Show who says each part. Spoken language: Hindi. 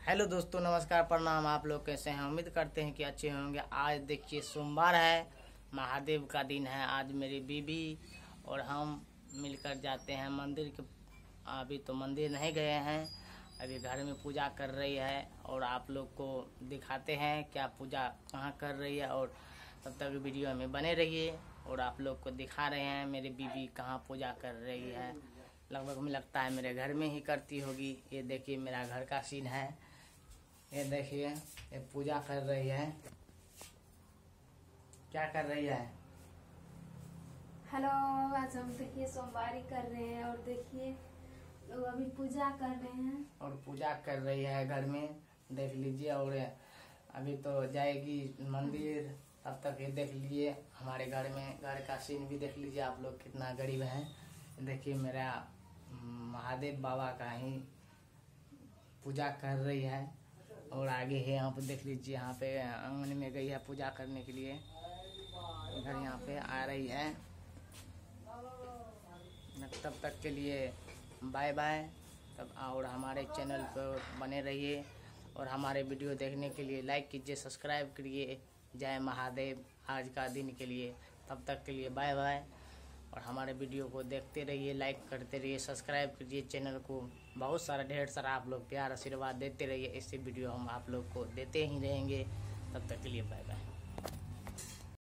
Speaker 1: हेलो दोस्तों, नमस्कार, प्रणाम। आप लोग कैसे हैं? उम्मीद करते हैं कि अच्छे होंगे। आज देखिए सोमवार है, महादेव का दिन है। आज मेरी बीबी और हम मिलकर जाते हैं मंदिर के। अभी तो मंदिर नहीं गए हैं, अभी घर में पूजा कर रही है और आप लोग को दिखाते हैं क्या पूजा कहाँ कर रही है। और तब तक वीडियो में बने रहिए और आप लोग को दिखा रहे हैं मेरी बीबी कहाँ पूजा कर रही है। लगभग मुझे लगता है मेरे घर में ही करती होगी। ये देखिए मेरा घर का सीन है। ये देखिए ये पूजा कर रही है। क्या कर रही है?
Speaker 2: हेलो, आज हम देखिए सोमवारी कर रहे हैं और देखिए लोग अभी पूजा कर रहे हैं
Speaker 1: और पूजा कर रही है घर में, देख लीजिए। और अभी तो जाएगी मंदिर, तब तक ये देख लीजिए हमारे घर में घर का सीन भी देख लीजिए आप लोग कितना गरीब है। देखिए मेरा महादेव बाबा का ही पूजा कर रही है और आगे है यहाँ पे देख लीजिए। यहाँ पे आंगन में गई है पूजा करने के लिए, इधर यहाँ पे आ रही है। तब तक के लिए बाय बाय। तब और हमारे चैनल पर बने रहिए और हमारे वीडियो देखने के लिए लाइक कीजिए, सब्सक्राइब करिए। जय महादेव आज का दिन के लिए। तब तक के लिए बाय बाय और हमारे वीडियो को देखते रहिए, लाइक करते रहिए, सब्सक्राइब कीजिए चैनल को। बहुत सारा ढेर सारा आप लोग प्यार आशीर्वाद देते रहिए। ऐसे वीडियो हम आप लोग को देते ही रहेंगे। तब तक के लिए बाय बाय।